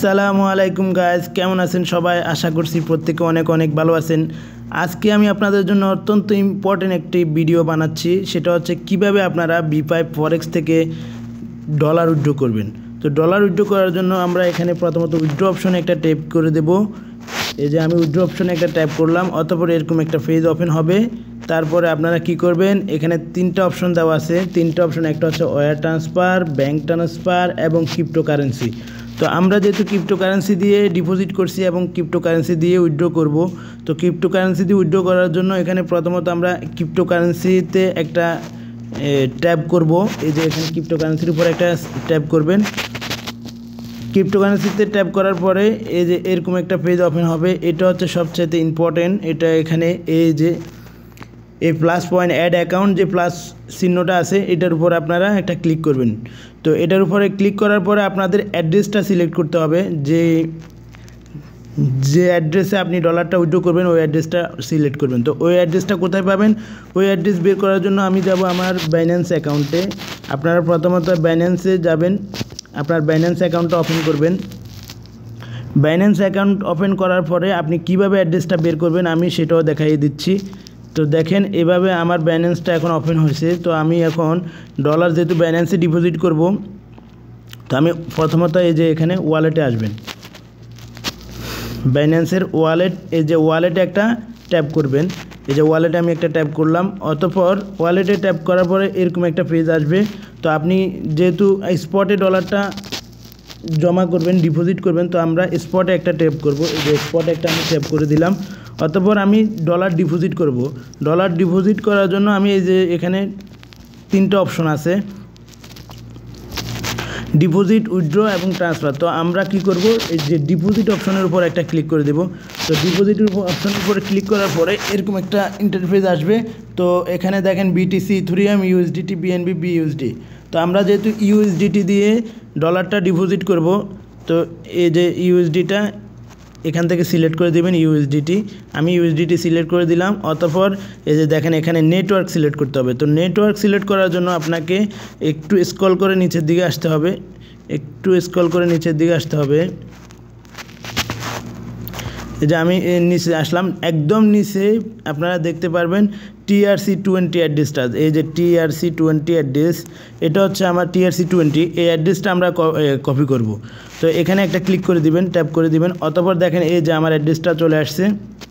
আসসালামু আলাইকুম গাইস, কেমন আছেন সবাই? আশা করছি প্রত্যেকে অনেক অনেক ভালো আছেন। আজকে আমি আপনাদের জন্য অত্যন্ত ইম্পর্টেন্ট একটি ভিডিও বানাচ্ছি, সেটা হচ্ছে কিভাবে আপনারা B5 ফরেক্স থেকে ডলার উইথড্র করবেন। তো ডলার উইথড্র করার জন্য আমরা এখানে প্রথমত উইথড্র অপশনে একটা ট্যাপ করে দেব। এই যে আমি উইথড্র অপশনে একটা ট্যাপ করলাম, অতঃপর এরকম একটা পেজ ওপেন হবে। তারপরে আপনারা কি করবেন, এখানে তিনটা অপশন দেওয়া আছে। তিনটা অপশন, একটা হচ্ছে ওয়্যার ট্রান্সফার, ব্যাঙ্ক ট্রান্সফার এবং ক্রিপ্টোকারেন্সি। তো আমরা যেহেতু ক্রিপ্টোকারেন্সি দিয়ে ডিপোজিট করছি এবং ক্রিপ্টোকারেন্সি দিয়ে উইথড্র করব, তো ক্রিপ্টোকারেন্সি দিয়ে উইথড্র করার জন্য এখানে প্রথমত আমরা ক্রিপ্টোকারেন্সিতে একটা ট্যাপ করব। এই যে এখানে ক্রিপ্টোকারেন্সির উপর একটা ট্যাপ করবেন। ক্রিপ্টোকারেন্সিতে ট্যাপ করার পরে এই যে এরকম একটা পেজ ওপেন হবে। এটা হচ্ছে সবচেয়ে ইম্পর্টেন্ট। এটা এখানে এই যে এই প্লাস পয়েন্ট অ্যাড অ্যাকাউন্ট, যে প্লাস চিহ্নটা আছে এটার উপর আপনারা একটা ক্লিক করবেন। তো এটার উপরে ক্লিক করার পরে আপনাদের অ্যাড্রেসটা সিলেক্ট করতে হবে। যে অ্যাড্রেসে আপনি ডলারটা উইথড্র করবেন ওই অ্যাড্রেসটা সিলেক্ট করবেন। তো ওই অ্যাড্রেসটা কোথায় পাবেন, ওই অ্যাড্রেস বের করার জন্য আমি যাব আমার বাইন্যান্স অ্যাকাউন্টে। আপনারা প্রথমত বাইন্যান্সে যাবেন, আপনার বাইন্যান্স অ্যাকাউন্টটা ওপেন করবেন। বাইন্যান্স অ্যাকাউন্ট ওপেন করার পরে আপনি কিভাবে অ্যাড্রেসটা বের করবেন আমি সেটাও দেখাইয়ে দিচ্ছি। তো দেখেন, এভাবে আমার ব্যালেন্সটা এখন ওপেন হয়েছে। তো আমি এখন ডলার যেহেতু ব্যালেন্সে ডিপোজিট করব, তো আমি প্রথমত এই যে এখানে ওয়ালেটে আসবেন, বাইন্যান্সের ওয়ালেট, এই যে ওয়ালেটে একটা ট্যাপ করবেন। এই যে ওয়ালেটে আমি একটা ট্যাপ করলাম, অতঃপর ওয়ালেটে ট্যাপ করার পরে এরকম একটা পেজ আসবে। তো আপনি যেহেতু স্পটে ডলারটা জমা করবেন, ডিপোজিট করবেন, তো আমরা স্পটে একটা ট্যাপ করব। এই যে স্পটে একটা আমি ট্যাপ করে দিলাম। অতঃপর আমি ডলার ডিপোজিট করব। ডলার ডিপোজিট করার জন্য আমি এই যে এখানে তিনটা অপশন আছে, ডিপোজিট, উইথড্র এবং ট্রান্সফার। তো আমরা কি করব, এই যে ডিপোজিট অপশনের উপর একটা ক্লিক করে দেব। তো ডিপোজিট অপশনের উপরে ক্লিক করার পরে এরকম একটা ইন্টারফেস আসবে। তো এখানে দেখেন BTC, Ethereum, USDT, BNB, BUSD. তো আমরা যেহেতু ইউএসডিটি দিয়ে ডলারটা ডিপোজিট করব, তো এই যে ইউএসডিটা এখান থেকে সিলেক্ট করে দেবেন, ইউএসডিটি। আমি ইউএসডিটি সিলেক্ট করে দিলাম। অতঃপর এই যে দেখেন এখানে নেটওয়ার্ক সিলেক্ট করতে হবে। তো নেটওয়ার্ক সিলেক্ট করার জন্য আপনাকে একটু স্ক্রল করে নিচের দিকে আসতে হবে, একটু স্ক্রল করে নিচের দিকে আসতে হবে। এই যে আমি নিচে আসলাম, একদম নিচে আপনারা দেখতে পারবেন TRC20 অ্যাড্রেসটা। এই যে TRC20 অ্যাড্রেস, এটা হচ্ছে আমার TRC20। এই অ্যাড্রেসটা আমরা কপি করব। তো এখানে একটা ক্লিক করে দিবেন, ট্যাপ করে দিবেন। অতঃপর দেখেন এই যে আমার অ্যাড্রেসটা চলে আসছে।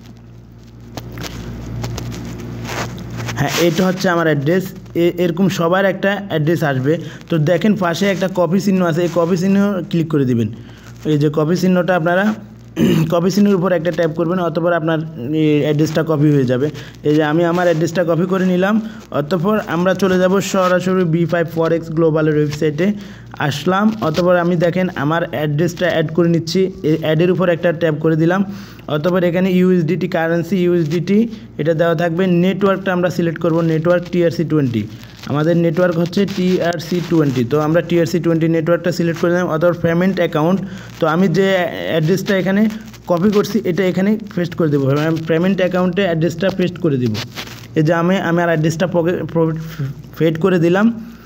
হ্যাঁ, এটা হচ্ছে আমার অ্যাড্রেস। এরকম সবার একটা অ্যাড্রেস আসবে। তো দেখেন পাশে একটা কপি চিহ্ন আছে, এই কপি চিহ্ন ক্লিক করে দিবেন। এই যে কপি চিহ্নটা, আপনারা কপি চিহ্নের উপর একটা ট্যাপ করবেন, অতঃপর আপনার অ্যাড্রেসটা কপি হয়ে যাবে। এই যে আমি আমার অ্যাড্রেসটা কপি করে নিলাম। অতঃপর আমরা চলে যাব সরাসরি B5 ফরেক্স গ্লোবালের ওয়েবসাইটে আসলাম। অতঃপর আমি দেখেন আমার অ্যাড্রেসটা অ্যাড করে নিচ্ছি, এই অ্যাডের উপর একটা ট্যাপ করে দিলাম। অতঃপর এখানে ইউএসডিটি কারেন্সি, ইউএসডিটি এটা দেওয়া থাকবে। নেটওয়ার্কটা আমরা সিলেক্ট করব, নেটওয়ার্ক TRC20। আমাদের নেটওয়ার্ক হচ্ছে TRC20। তো আমরা TRC20 নেটওয়ার্কটা সিলেক্ট করে দিলাম। অথবা পেমেন্ট অ্যাকাউন্ট, তো আমি যে অ্যাড্রেসটা এখানে কপি করছি এটা এখানে পেস্ট করে দেবো। পেমেন্ট অ্যাকাউন্টে অ্যাড্রেসটা পেস্ট করে দেবো। এই যে আমি আমার অ্যাড্রেসটা ফেড করে দিলাম।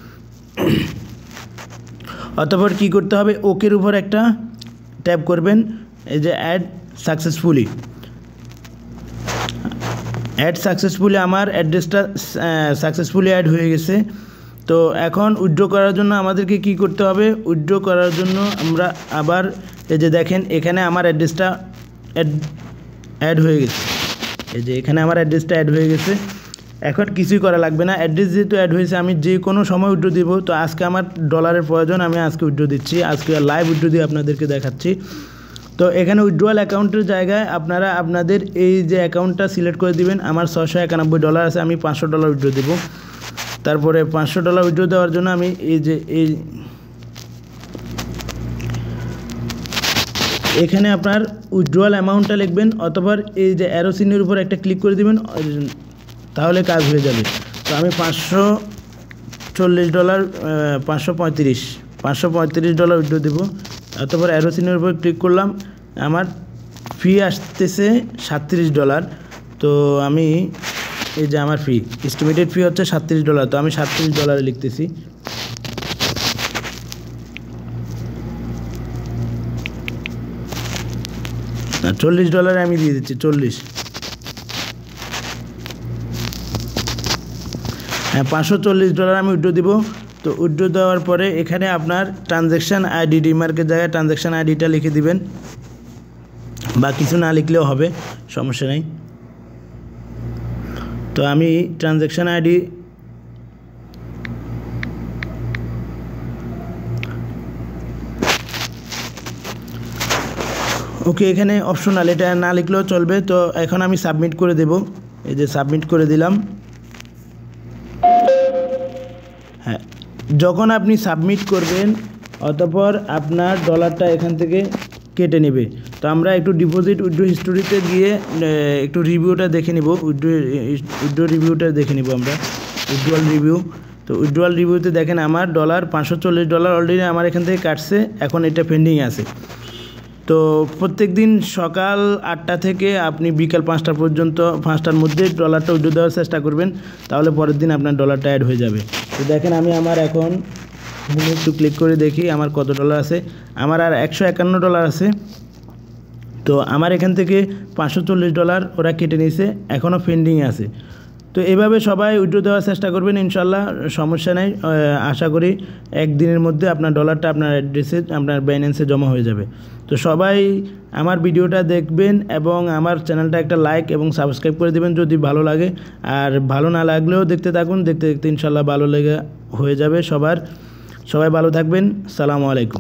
অতঃপর কী করতে হবে, ওকের উপর একটা ট্যাপ করবেন। এই যে অ্যাড সাকসেসফুলি, অ্যাড সাকসেসফুলি, আমার অ্যাড্রেসটা সাকসেসফুলি অ্যাড হয়ে গেছে। তো এখন উইথড্র করার জন্য আমাদেরকে কি করতে হবে, উইথড্র করার জন্য আমরা আবার এই যে দেখেন এখানে আমার অ্যাড্রেসটা অ্যাড হয়ে গেছে। এই যে এখানে আমার অ্যাড্রেসটা অ্যাড হয়ে গেছে। এখন কিছুই করা লাগবে না, অ্যাড্রেস যেহেতু অ্যাড হয়েছে আমি যে কোনো সময় উইথড্র দিব। তো আজকে আমার ডলারের প্রয়োজন, আমি আজকে উইথড্র দিচ্ছি, আজকে লাইভ উইথড্র দিয়ে আপনাদেরকে দেখাচ্ছি। তো এখানে উইথড্রয়াল অ্যাকাউন্টের জায়গায় আপনারা আপনাদের এই যে অ্যাকাউন্টটা সিলেক্ট করে দিবেন। আমার $691 আছে, আমি $500 উইথড্র দেব। তারপরে $500 উইথড্র দেওয়ার জন্য আমি এই এখানে আপনার উইথড্রয়াল অ্যামাউন্টটা লিখবেন। অথবা এই যে অ্যারো চিহ্নের উপর একটা ক্লিক করে দিবেন, তাহলে কাজ হয়ে যাবে। তো আমি $540, $535 উইথড্র দেবো। অতঃপর অ্যারো চিহ্নের উপর ক্লিক করলাম। আমার ফি আসতেছে $37। তো আমি এই যে আমার ফি, এস্টিমেটেড ফি হচ্ছে $37। তো আমি $37 লিখতেছি। তো আমি $37 লিখতেছি। $40 আমি দিয়ে দিচ্ছি 40। হ্যাঁ, $540 আমি উইথড্র দিব। তো উইথড্র দেওয়ার পরে এখানে আপনার ট্রানজ্যাকশান আইডি, ডিমার্কের জায়গায় ট্রানজ্যাকশান আইডিটা লিখে দিবেন, বা কিছু না লিখলেও হবে, সমস্যা নেই। তো আমি ট্রানজ্যাকশান আইডি ওকে, এখানে অপশনাল, এটা না লিখলেও চলবে। তো এখন আমি সাবমিট করে দেব, এই যে সাবমিট করে দিলাম। হ্যাঁ, যখন আপনি সাবমিট করবেন অতঃপর আপনার ডলারটা এখান থেকে কেটে নেবে। তো আমরা একটু ডিপোজিট উইথড্র হিস্টোরিতে গিয়ে একটু রিভিউটা দেখে নিব, উইথড্র রিভিউটা দেখে নিব আমরা, উইথড্রয়াল রিভিউ। তো উইথড্রয়াল রিভিউতে দেখেন আমার $540 অলরেডি আমার এখান থেকে কাটছে, এখন এটা পেন্ডিং আছে। তো প্রত্যেক দিন সকাল 8টা থেকে আপনি বিকাল 5টা পর্যন্ত, 5টার মধ্যে ডলারটা উইথড্র দেওয়ার চেষ্টা করবেন, তাহলে পরের দিন আপনার ডলারটা অ্যাড হয়ে যাবে। তো দেখেন আমি আমার এখন একটু ক্লিক করে দেখি আমার কত ডলার আছে। আমার আর $151 আছে। তো আমার এখান থেকে $540 ওরা কেটে নিয়েছে, এখনও পেন্ডিং আছে। তো এভাবে সবাই উইথড্র দেওয়ার চেষ্টা করবেন, ইনশাল্লাহ সমস্যা নেই। আশা করি একদিনের মধ্যে আপনার ডলারটা আপনার অ্যাড্রেসে, আপনার বাইন্যান্সে জমা হয়ে যাবে। তো সবাই আমার ভিডিওটা দেখবেন এবং আমার চ্যানেলটা একটা লাইক এবং সাবস্ক্রাইব করে দেবেন যদি ভালো লাগে। আর ভালো না লাগলেও দেখতে থাকুন, দেখতে দেখতে ইনশাল্লাহ ভালো লেগে হয়ে যাবে সবার। সবাই ভালো থাকবেন। সালামু আলাইকুম।